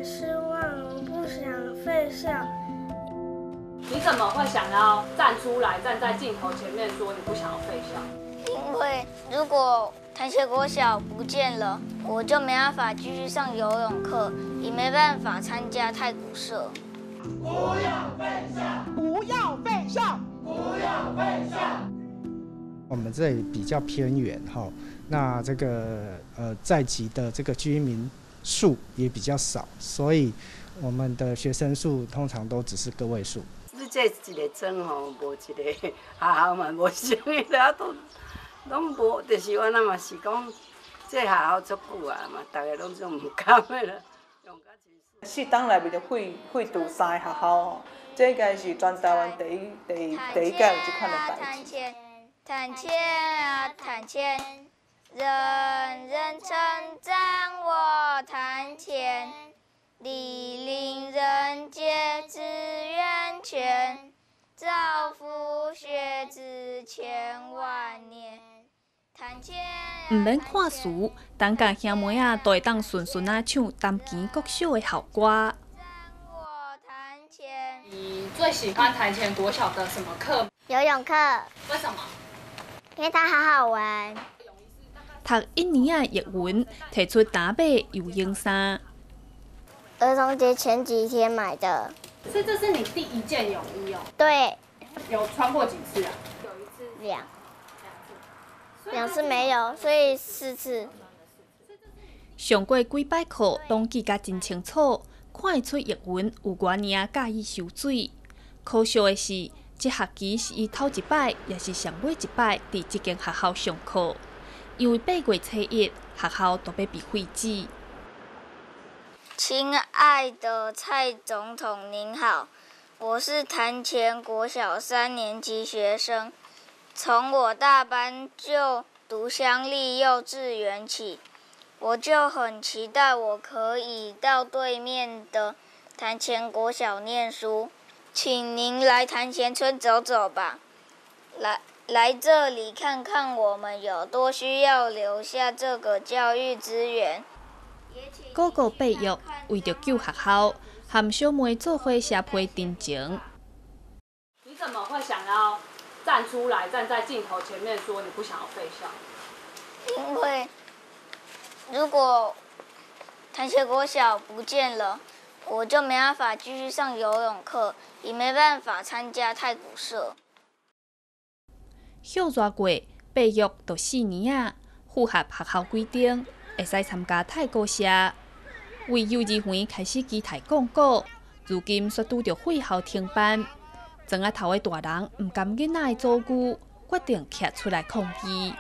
失望，我不想废校。 你怎么会想要站出来，站在镜头前面说你不想要废校？ 因为如果潭前国小不见了，我就没办法继续上游泳课，也没办法参加太鼓社。 不要废校！不要废校！不要废校！ 我们这里比较偏远哈，那这个在籍的这个居民数也比较少，所以我们的学生数通常都只是个位数。 你这一个庄吼，无一个学校嘛，无生的啦，拢无，就是我那嘛是讲，这学校足久啊嘛，大家拢总唔甘的啦。 适当内面就废除3个学校吼，这应该是全台湾第一届有这款的代志。 潭前啊潭前，人人称赞我潭前，莅临人皆志愿全，造福学子千万年。 唔免看书，等甲兄妹仔都会当顺顺啊唱淡钱国小的校歌。 你最喜欢潭前国小的什么课？ 游泳课。 为什么？ 因为它好好玩。 读1年的日文，提出打买游泳衫。 儿童节前几天买的。 所以这是你第一件泳衣哦？ 对。 有穿过几次啊？有一次。 2次没有，所以4次。 上过几摆课，拢记甲真清楚，看会出日文有偌尔介意游水。可惜的是，这学期是伊头一摆，也是上尾一摆伫这间学校上课。因为8月初1，学校都要被废止。 亲爱的蔡总统您好，我是潭前国小3年级学生。从我大班就读乡立幼稚园起，我就很期待我可以到对面的潭前国小念书。请您来潭前村走走吧，来这里看看我们有多需要留下这个教育资源。 高高8月，为着救学校，和小妹做伙写批陈情。 你怎么会想要站出来，站在镜头前面说你不想要废校？ 因为如果潭前国小不见了，我就没办法继续上游泳课，也没办法参加太鼓社。 休热过8月到4年啊，符合学校规定，会使参加太鼓社。为幼儿园开始期待广告，如今却拄着废校停办。庄仔头的大人唔甘囡仔的遭遇，决定站出来抗议。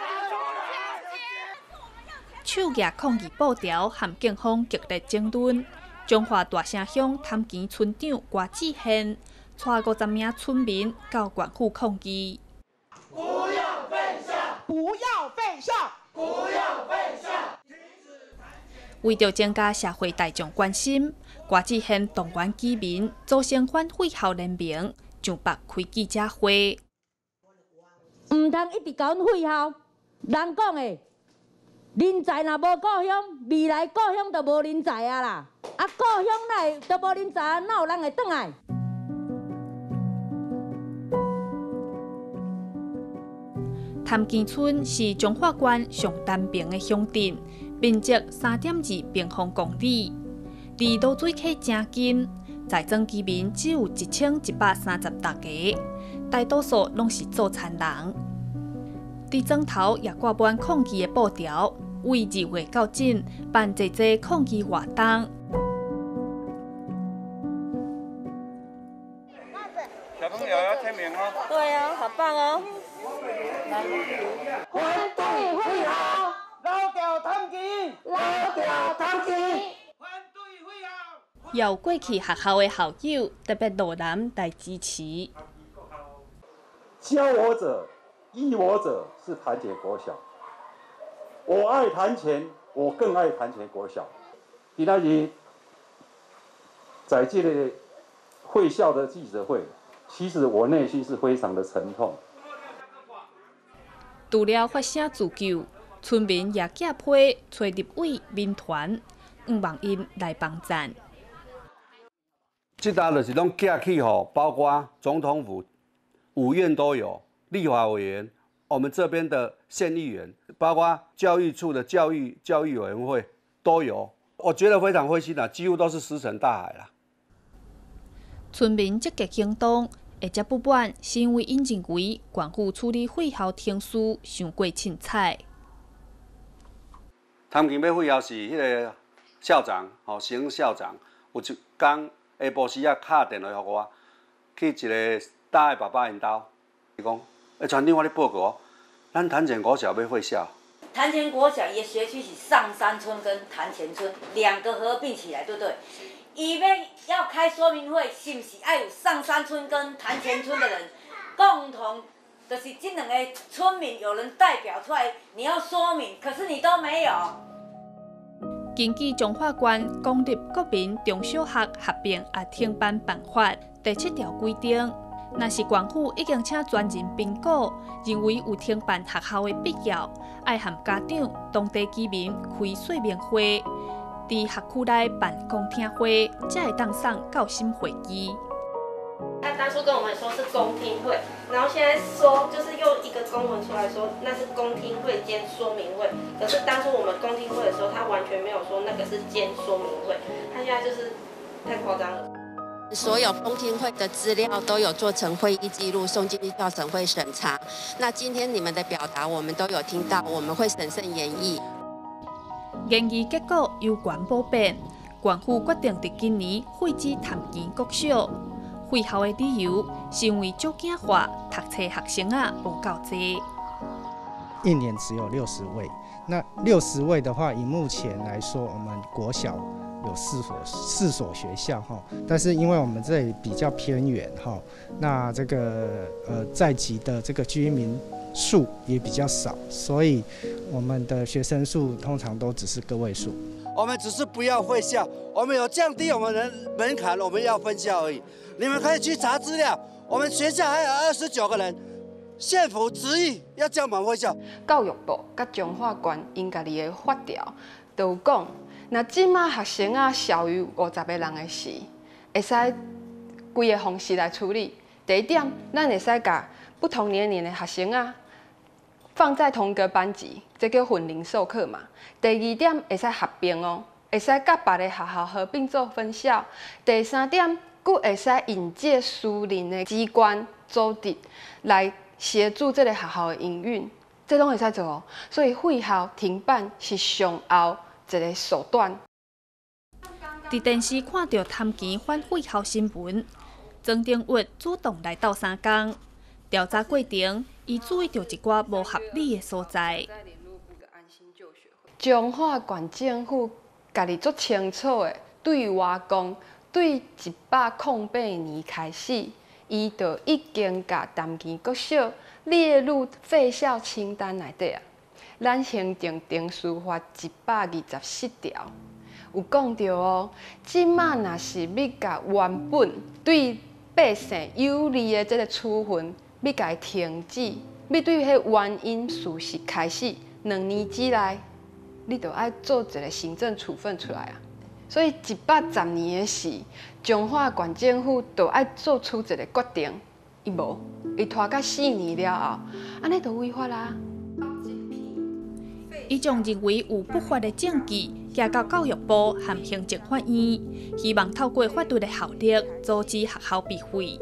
手举抗议布条，和警方激烈争论。彰化大城乡潭墘村长郭志宪带50名村民到县府抗议。 不要废校！不要废校！不要废校！ 为着增加社会大众关心，郭志宪动员居民组成反废校联盟，上北开记者会。 唔通一直讲废校，人讲的，人才若无故乡，未来故乡就无人才啊啦！啊，故乡内都无人才，哪有人会转来？ 潭墘村是彰化县上南边的乡镇，面积3.2平方公里，离芦水溪真近。在庄居民只有1130多个，大多数拢是做田人。伫庄头也挂满抗议的布条，为2月到诊办济抗议活动。 小朋友要签名哦。 对啊，好棒哦！ 反对废校，老掉潭墘，老掉潭墘。 也有过去学校的校友特别落南来支持。 教我者、益我者是潭前国小。我爱潭前，我更爱潭前国小。今仔日在这个会校的记者会，其实我内心是非常的沉痛。 除了发声自救，村民也寄批找立委民团， 望因来帮赞。 这搭就是拢寄去吼，包括总统府、5院都有，立法委员，我们这边的县议员，包括教育处的教育委员会都有。我觉得非常灰心啦，几乎都是石沉大海啦。 村民积极行动，会接不满是因为因认为县府处理会校停事伤过凊彩。 他们要废校是迄个校长，前校长有一天下晡时啊打电话给我，去一个大爱爸爸因兜，伊讲，村长我咧报告，咱潭前国小要废校。 潭前国小伊的学区是上山村跟潭前村2个合并起来，对不对？伊要开说明会，是不是要有上山村跟潭前村的人共同，就是这2个村民有人代表出来，你要说明，可是你都没有。 根据中华县公立国民中小学合并停办办法第7条规定，若是县府已经请专人评估，认为有停办学校的必要，爱和家长、当地居民开说明会，伫学区内办公听会，才会当送到心会议。 他当初跟我们说是公听会，然后现在说就是用一个公文出来说那是公听会兼说明会，可是当初我们公听会的时候，他完全没有说那个是兼说明会，他现在就是太夸张了。 所有公听会的资料都有做成会议记录，送进去校审会审查。那今天你们的表达我们都有听到，我们会审慎研议。 研议结果由县补变，县府决定伫今年废止潭墘国小。废校的理由是因为少子化，读册学生无够多。 1年只有60位，那60位的话，以目前来说，我们国小有4所学校哈，但是因为我们这里比较偏远哈，那这个在籍的这个居民数也比较少，所以我们的学生数通常都只是个位数。 我们只是不要废校，我们有降低我们的门槛，我们要分校而已。你们可以去查资料，我们学校还有29个人，县府执意要将我们废校。 教育部甲中华县因家己的法条都有讲，那即马学生少于50个人的时，会使规个方式来处理。第一点，咱会使甲不同年龄的学生放在同一个班级，这叫混龄授课嘛。第2点会使合并哦，会使甲别个学校合并做分校。第3点，佫会使引介私人的机关组织来协助这个学校的营运，这拢会使做哦。所以废校停办是上后一个手段。 伫电视看到潭墘反废校新闻，曾定宇主动来到3公调查过程，伊注意到一寡无合理的所在。 中华县政府家己足清楚的对外讲，对108年开始，伊就已经甲潭墘国小列入废校清单内底啊。咱行政定书法127条有讲到哦，即马若是要甲原本对百姓有利的这个处分，要甲伊停止，要对迄原因事实开始2年之内。你就爱做一个行政处分出来啊！所以110年的事，中华县政府就爱做出一个决定，伊无，伊拖到4年了后，安尼就违法啦。 伊将认为有不法的证据寄到教育部和行政法院，希望透过法律的效力，阻止学校被废。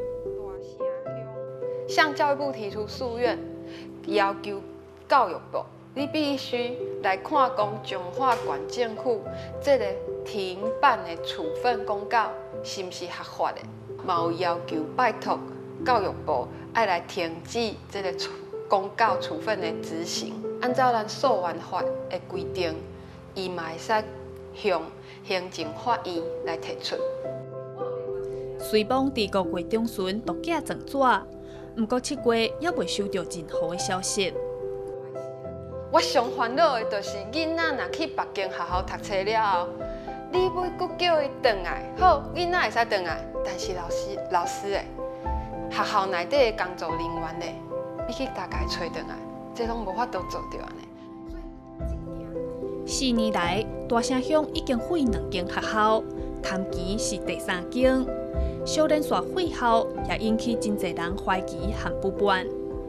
向教育部提出诉愿，要求教育部。你必须来看讲中华县政府这个停办的处分公告是不是合法的？嘛有要求拜托教育部爱来停止这个公告处分的执行。按照咱诉愿法的规定，伊嘛会使向行政法院来提出。 随网伫5月中旬独家状纸，不过7月也未收到任何的消息。 我上烦恼的就是囡仔若去别间学校读册了后，你要搁叫伊转来，好，囡仔会使转来，但是老师的学校内底的工作人员的，你去大概找转来，这拢无法度做到安尼。 4年来，大城乡已经毁2间学校，潭墘是第3间。少年线废校也引起真侪人怀疑和不满。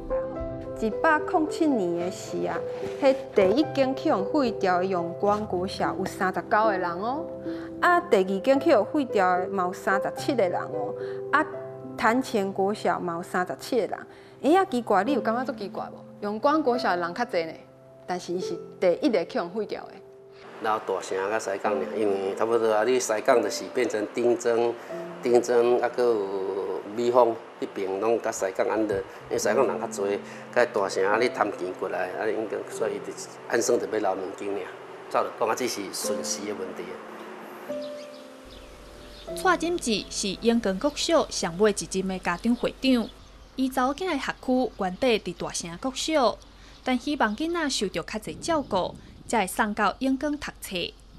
107年的时啊，迄第1间去用废掉的永光国小有39个人哦，啊，第2间去用废掉的嘛有37个人哦，啊，潭前国小嘛有37个人。哎呀，奇怪，你有感觉足奇怪无？永光国小的人较侪呢，但是伊是第1个去用废掉的。 然后大城甲西港尔，因为差不多啊，你西港就是变成丁庄，啊，搁有美丰迄边拢甲西港安乐，因为西港人较侪，甲大城啊，你潭墘过来，啊，应该所以就安算就要留2间尔。照着讲啊，这是顺时的问题。 蔡锦志是永光国小上尾一任的家长会长，伊查某囝的学区原底伫大城国小，但希望囡仔受到较侪照顾。 才会送到永光读册。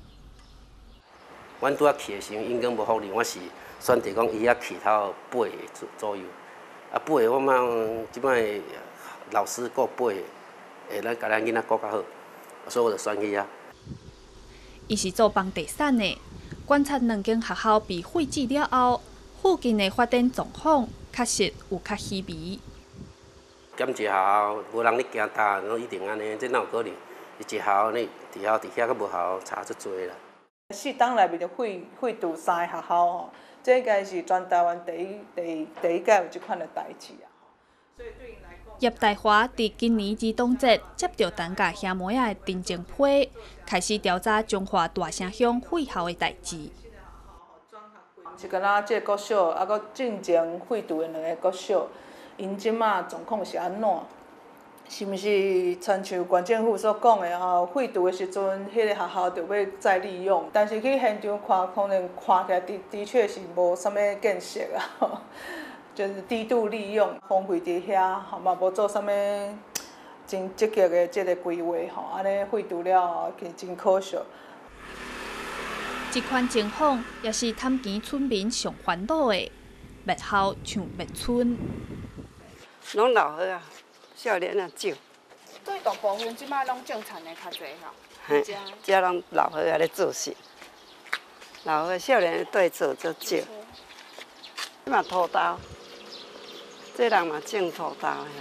阮拄仔去的时候，永光无福利，我是选择讲伊遐去头8个左右。啊，8个我嘛，即摆老师顾8个，会咱甲咱囡仔顾较好，所以我就选去遐。 伊是做房地产的，观察2间学校被废止了后，附近的发展状况确实有较稀微。 减一学校，无人咧行搭，拢一定安尼，这哪有可能？ 一校呢，伫遐个无效差足多啦。 4党内面就废除3个学校吼，这应该是全台湾第一届有即款的代志啊。 叶大华伫今年儿童节接到陈家兄妹仔的陈情批，开始调查中华大城乡废校的代志。 是敢若这个国小，啊，搁进前废除的2个国小，因即马状况是安怎？ 是毋是亲像县政府所讲的吼，废除的时阵，迄个学校就要再利用，但是去现场看，可能看起来的确是无啥物建设啊，就是低度利用，荒废伫遐，吼嘛无做啥物真积极的即个规划吼，安尼废除了后，其实真可惜。 这款情况也是潭墘村民上烦恼的，灭校像灭村。 拢老岁啊。 少年啊少， 对大部分即摆拢种田的较侪吼。 嘿，遮拢老岁啊咧做事，老岁少年对做足少。即嘛土豆，这人嘛种土豆呀。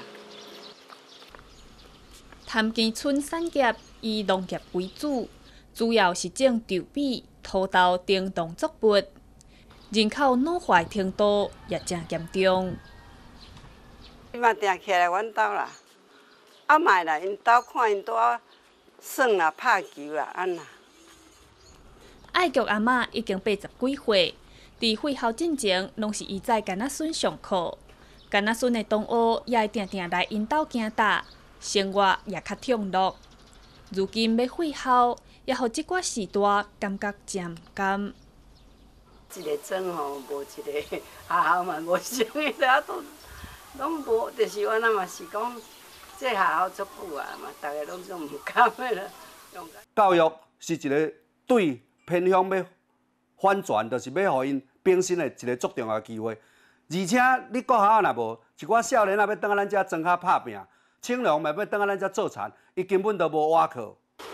潭墘村产业以农业为主，主要是种稻米、土豆等农作物，人口老化程度也真严重。 伊嘛定起来阮兜啦，啊卖啦，因兜看因拄耍啦、拍球啦，安那。 爱菊阿嬷已经80几岁，伫废校进前，拢是伊在干仔孙上课，干仔孙的同学也会定定来因兜行搭，生活也较暢樂。如今要废校，也互即寡時代感覺真毋甘。 一个庄吼，无一个学校嘛，无生意了都。 拢无，就是我那嘛是讲，这学校足久啊嘛，大家拢总唔甘的啦。 教育是一个对偏乡要反转，就是要互因更新的一个足重要的机会。而且你国学校若无，一寡少年啊要倒咱遮庄下拍拼，青龙嘛要倒咱遮做田，伊根本都无瓦课。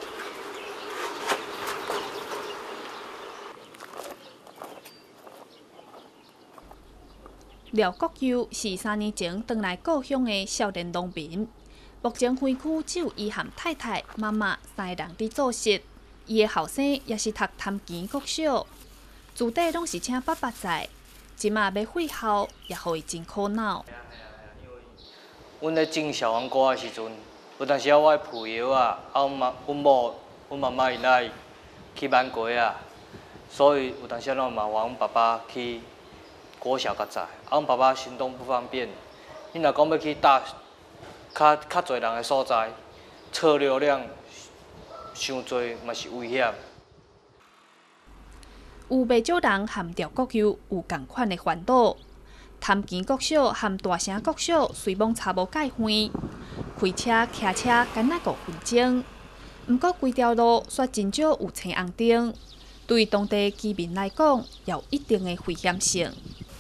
廖国佑是3年前回来故乡的少年农民，目前园区只有伊和太太、妈妈3个人伫做事。伊的后生也是读潭墘国小，自底拢是请爸爸在，即马要废校，也互伊真苦恼。 阮咧种小黄瓜的时阵，有当时我爱铺药啊，阮某、阮妈妈因爱去挽瓜啊，所以有当时拢麻烦阮爸爸去。 国小较早，阮爸爸行动不方便，你若讲要去搭较侪人的所在，车流量伤多，嘛是危险。 有袂少人和廖国佑有同款的烦恼。潭墘国小和大城国小虽望差无介远，开车、骑车敢若5分钟，毋过规条路却真少有青红灯，对当地居民来讲，也有一定的危险性。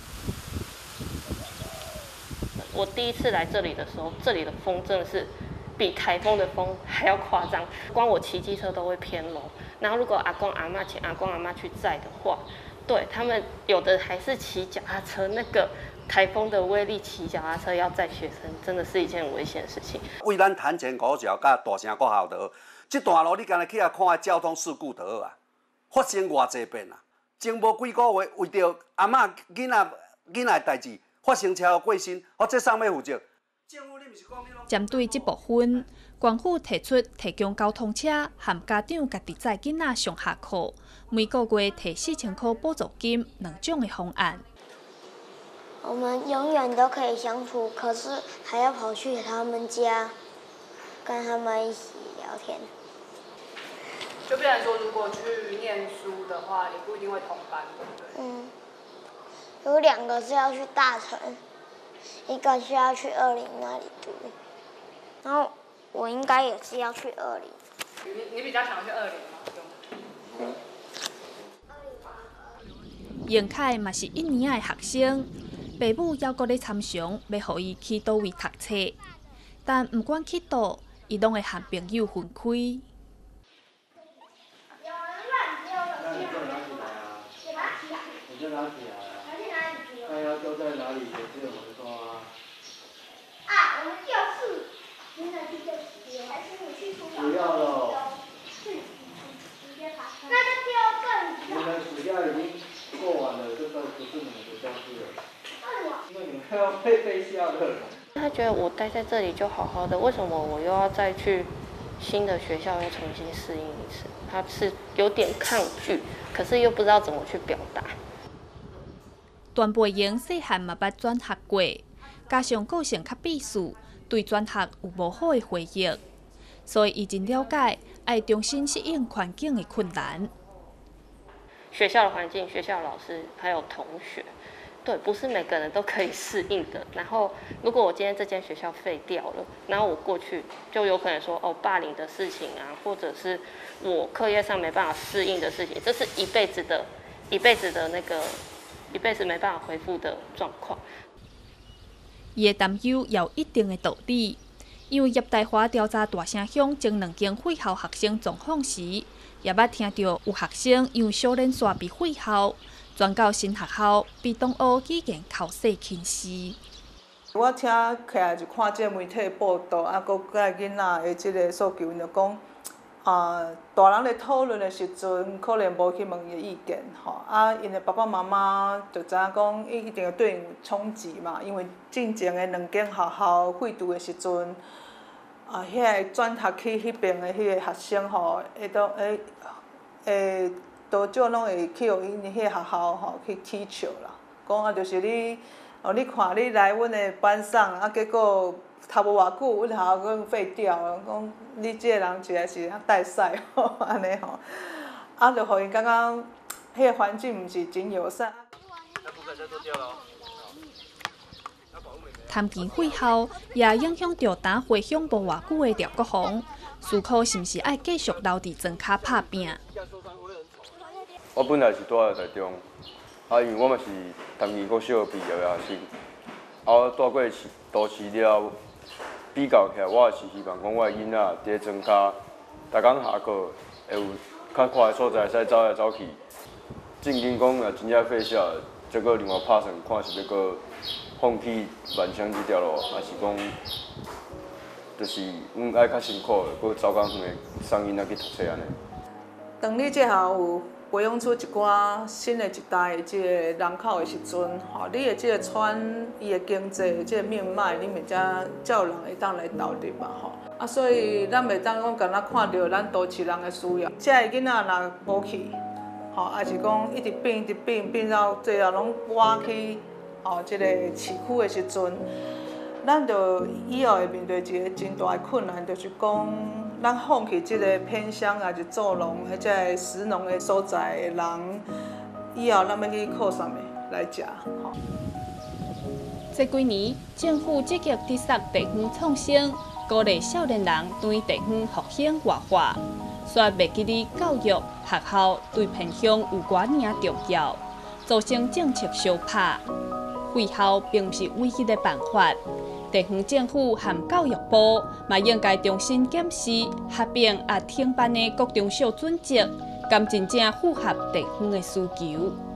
我第一次来这里的时候，这里的风真的是比台风的风还要夸张。光我骑机车都会偏楼，然后如果阿公阿嬷请阿公阿嬷去载的话，对他们有的还是骑脚踏车，那个台风的威力，骑脚踏车要载学生，真的是一件很危险的事情。 为咱潭前国小甲大城国校就，这段路你今日去遐看交通事故就好啊，发生偌济遍啊！前无几个月，为着阿嬷囡仔的代志发生车祸过身，这上面负责。 针对这部分，县府提出提供交通车和家长家己载囡仔上下课，每个月提4000块补助金2种的方案。 我们永远都可以相处，可是还要跑去他们家，跟他们一起聊天。 就变成说，如果去念书的话，你不一定会同班，对不对？ 有2个是要去大城，一个是要去20那里读，然后我应该也是要去20。 你比较想去20吗？ 严凯嘛是1年的学生，爸母犹阁咧参详，要互伊去倒位读册，但不管去倒，伊拢会和朋友分开。 你在哪里啊？看要丢在哪里，也是有人说啊。 我们教室，你哪去教室？还是你去图书馆？ 不要了。 那就丢更你们暑假已经过完了，这都不是你们的教室了。因为你们要被下课了。 他觉得我待在这里就好好的，为什么我又要再去新的学校又重新适应一次？他是有点抗拒，可是又不知道怎么去表达。 段培英细汉嘛捌转学过，加上个性较避暑，对转学有无好的回忆，所以伊真了解爱重新适应环境的困难。 学校的环境、学校的老师还有同学，对，不是每个人都可以适应的。然后，如果我今天这间学校废掉了，然后我过去就有可能说霸凌的事情啊，或者是我课业上没办法适应的事情，这是一辈子的那个。一辈子没办法恢复的状况。 伊的担忧也有一定的道理，因为叶大华调查大城乡前2间废校学生状况时，也捌听到有学生因为少年煞被废校，转到新学校，被同学语言口舌轻视。 我听起来就看这媒体报道，佮甲囡仔的这个诉求，就讲。大人咧讨论的时阵，可能无去问伊的意见，因的爸爸妈妈就知影讲，伊一定要对伊有冲击嘛，因为进前的2间学校废除的时阵，遐个转学去迄边的迄个学生多少拢会去互因迄个学校去踢球啦，讲就是你看你来阮的班上，结果。读无偌久，阮学校佫废掉，讲你即个人实在是带赛安尼就互因感觉迄个环境毋是真友善。 潭前废校也影响到打回乡无偌久的廖国宏，思考是毋是爱继续留伫庄脚拍拼。 我本来是住在台中，因为我嘛是潭前国小毕业的学生，我住过都市了。比较起来，我是希望讲我的囡仔伫咧庄脚，逐工下课会有较快的所在，使走来走去。正经讲若真正废校，再搁另外拍算，看是要搁放弃万乡这条路，还是讲，就是阮爱较辛苦的，搁走较远的送囡仔去读册安尼。 当你这下有培养出一寡新的一代即个人口的时阵，你的即个村伊的经济即个命脉，你咪才有人会当来投入嘛所以咱袂当讲干那看到咱都市人的需要，这个囡仔若无去，还是讲一直变到最后拢挖去即个市区的时阵，咱就以后会面对一个真大的困难，就是讲。咱放弃即个偏乡啊，是做农，或者个食农的所在的人，以后咱要去靠啥物来食？ 这几年，政府积极thiết實地方創新，鼓勵少年人對地方復興活化。卻袂記哩教育學校對偏鄉有偌爾重要，造成政策相拍。廢校並不是唯一的辦法。 地方政府和教育部嘛应该重新检视合并也停办的各中小准则，敢真正符合地方的需求。